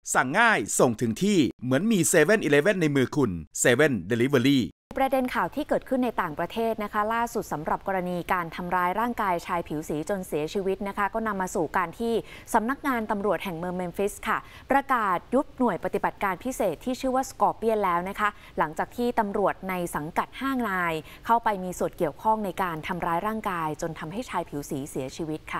สั่งง่ายส่งถึงที่เหมือนมี7-Eleven ในมือคุณ7 Delivery ประเด็นข่าวที่เกิดขึ้นในต่างประเทศนะคะล่าสุดสำหรับกรณีการทำร้ายร่างกายชายผิวสีจนเสียชีวิตนะคะก็นำมาสู่การที่สำนักงานตำรวจแห่งเมืองเมมฟิสค่ะประกาศยุบหน่วยปฏิบัติการพิเศษที่ชื่อว่าสกอร์เปียนแล้วนะคะหลังจากที่ตำรวจในสังกัด5 นายเข้าไปมีส่วนเกี่ยวข้องในการทำร้ายร่างกายจนทำให้ชายผิวสีเสียชีวิตค่ะ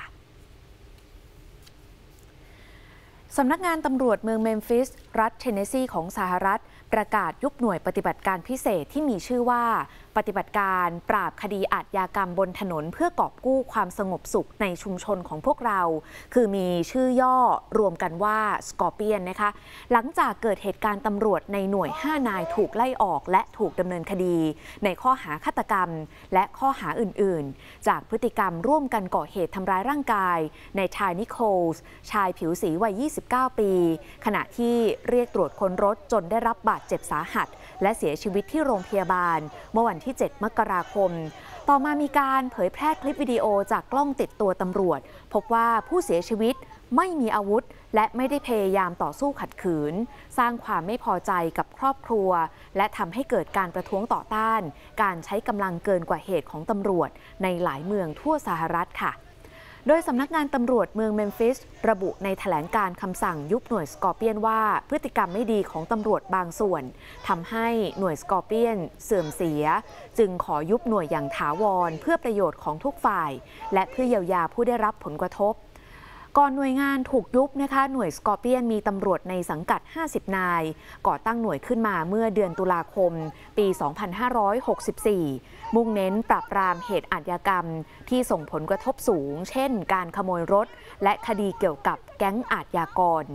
สำนักงานตำรวจเมืองเมมฟิสรัฐเทนเนสซีของสหรัฐประกาศยุบหน่วยปฏิบัติการพิเศษที่มีชื่อว่าปฏิบัติการปราบคดีอาชญากรรมบนถนนเพื่อกอบกู้ความสงบสุขในชุมชนของพวกเราคือมีชื่อย่อรวมกันว่าสกอร์เปียนนะคะหลังจากเกิดเหตุการณ์ตำรวจในหน่วย5 นายถูกไล่ออกและถูกดำเนินคดีในข้อหาฆาตกรรมและข้อหาอื่นๆจากพฤติกรรมร่วมกันก่อเหตุทำร้ายร่างกายในทายนิโคลส์ชายผิวสีวัย29 ปีขณะที่เรียกตรวจค้นรถจนได้รับบาดเจ็บสาหัสและเสียชีวิตที่โรงพยาบาลเมื่อวันที่7 มกราคมต่อมามีการเผยแพร่คลิปวิดีโอจากกล้องติดตัวตำรวจพบว่าผู้เสียชีวิตไม่มีอาวุธและไม่ได้พยายามต่อสู้ขัดขืนสร้างความไม่พอใจกับครอบครัวและทำให้เกิดการประท้วงต่อต้านการใช้กำลังเกินกว่าเหตุของตำรวจในหลายเมืองทั่วสหรัฐค่ะโดยสำนักงานตำรวจเมืองเมมฟิสระบุในแถลงการคำสั่งยุบหน่วยสกอร์เปียนว่าพฤติกรรมไม่ดีของตำรวจบางส่วนทำให้หน่วยสกอร์เปียนเสื่อมเสียจึงขอยุบหน่วยอย่างถาวรเพื่อประโยชน์ของทุกฝ่ายและเพื่อเยียวยาผู้ได้รับผลกระทบก่อนหน่วยงานถูกยุบนะคะหน่วยสกอร์เปียนมีตำรวจในสังกัด50 นายก่อตั้งหน่วยขึ้นมาเมื่อเดือนตุลาคมปี 2564 มุ่งเน้นปราบปรามเหตุอาชญากรรมที่ส่งผลกระทบสูงเช่นการขโมยรถและคดีเกี่ยวกับแก๊งอาชญากร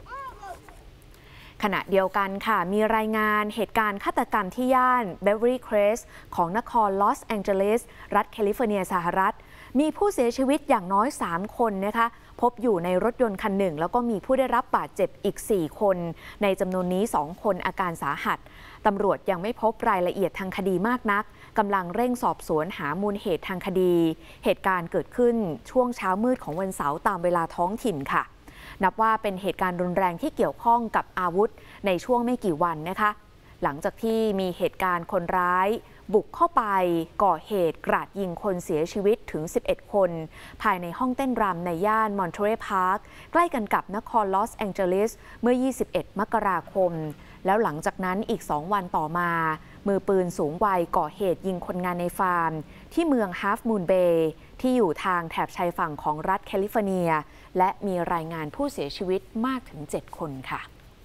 ขณะเดียวกันค่ะมีรายงานเหตุการณ์ฆาตกรรมที่ย่านเบเวอรี่ครสของนครลอสแองเจลิสรัฐแคลิฟอร์เนียสหรัฐมีผู้เสียชีวิตอย่างน้อย3 คนนะคะพบอยู่ในรถยนต์คันหนึ่งแล้วก็มีผู้ได้รับบาดเจ็บอีก4 คนในจำนวนนี้2 คนอาการสาหัสตำรวจยังไม่พบรายละเอียดทางคดีมากนักกำลังเร่งสอบสวนหามูลเหตุทางคดีเหตุการณ์เกิดขึ้นช่วงเช้ามืดของวันเสาร์ตามเวลาท้องถิ่นค่ะนับว่าเป็นเหตุการณ์รุนแรงที่เกี่ยวข้องกับอาวุธในช่วงไม่กี่วันนะคะหลังจากที่มีเหตุการณ์คนร้ายบุกเข้าไปก่อเหตุกราดยิงคนเสียชีวิตถึง11 คนภายในห้องเต้นรำในย่านมอนทเรพาร์คใกล้กันกับนครลอสแองเจลิสเมื่อ21 มกราคมแล้วหลังจากนั้นอีก2 วันต่อมามือปืนสูงวัยก่อเหตุยิงคนงานในฟาร์มที่เมืองฮาล์ฟมูนเบย์ที่อยู่ทางแถบชายฝั่งของรัฐแคลิฟอร์เนียและมีรายงานผู้เสียชีวิตมากถึง7 คนค่ะ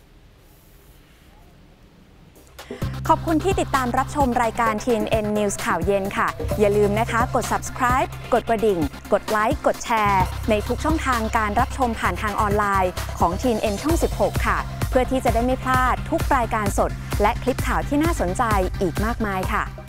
ขอบคุณที่ติดตามรับชมรายการ TNN News ข่าวเย็นค่ะอย่าลืมนะคะกด subscribe กดกระดิ่งกดไลค์กดแชร์ในทุกช่องทางการรับชมผ่านทางออนไลน์ของ TNN ช่อง 16 ค่ะเพื่อที่จะได้ไม่พลาดทุกรายการสดและคลิปข่าวที่น่าสนใจอีกมากมายค่ะ